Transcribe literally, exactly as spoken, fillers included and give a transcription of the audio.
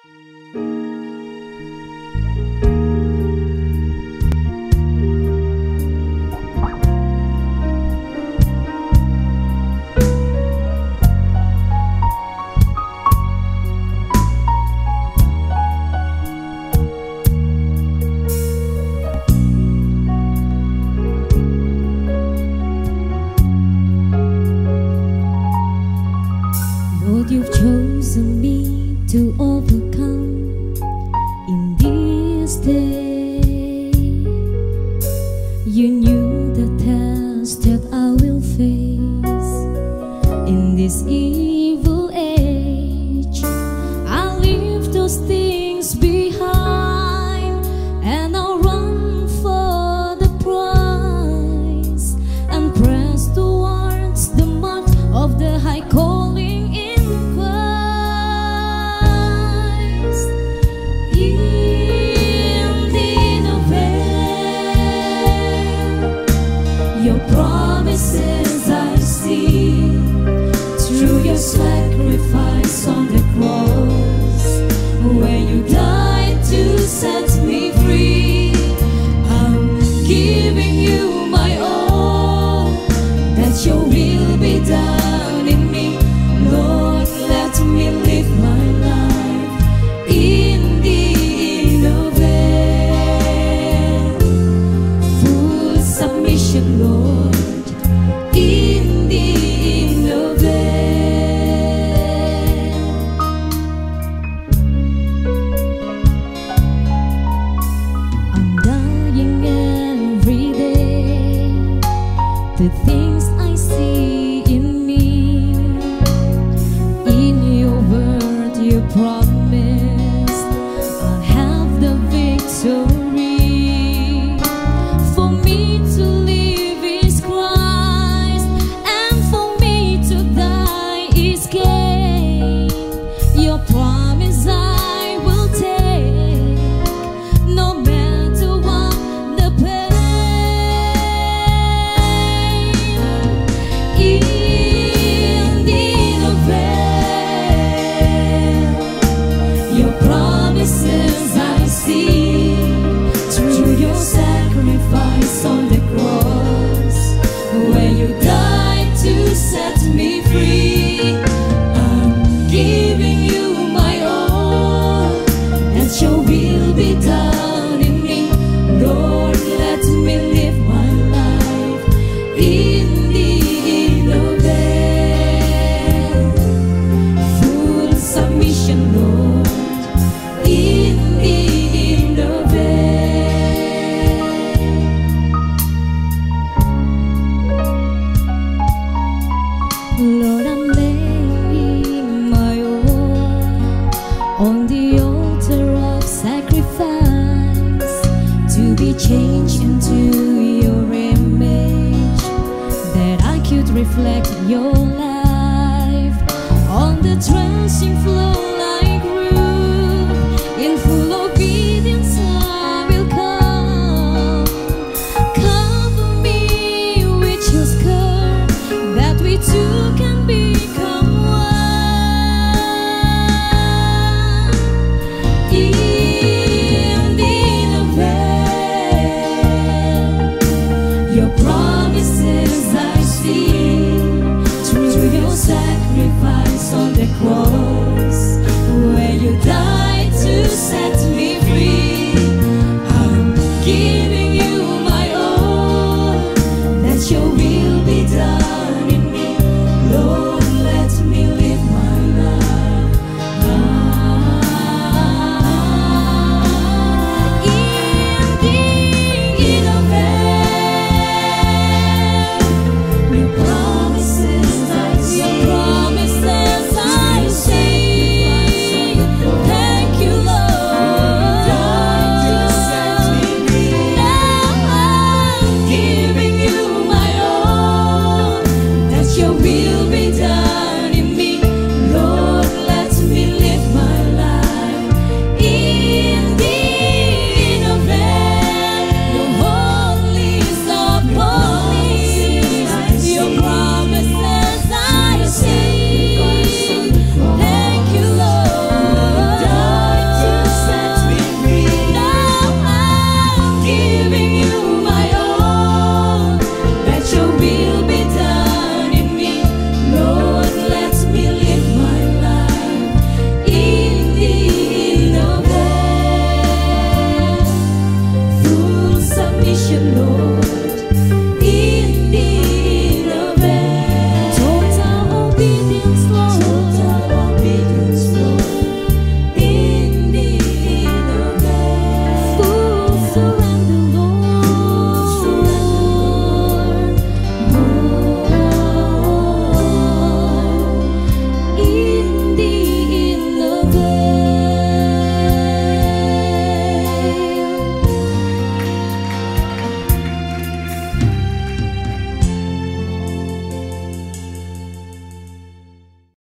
Lord, you've chosen me to overcome in this day. You knew the test that I will face in this evil age. I leave those things behind and I'll run for the prize and press towards the mark of the high calling in Christ. In the veil, your promises I see through your sacrifice on the cross, where you died to set me free. I'm giving you my all, that your will be done in me. Lord, let me live my life in the inner veil. Full submission, Lord, in the inner veil. I'm dying every day, the things I see in me. In your word you promised I'll have the victory. For me to live is Christ, and for me to die is gain. Your promise I will take, no matter what the pain. In the inner veil, your promises I see through your sacrifice on the cross, where you died to set me free. I'm giving you my all, that your will be done in me. Lord, let me live my life in the inner veil. Full submission, Lord, in the inner veil. Lord, I'm laying my all on the altar of sacrifice, to be changed into your image, that I could reflect your life on the threshing floor.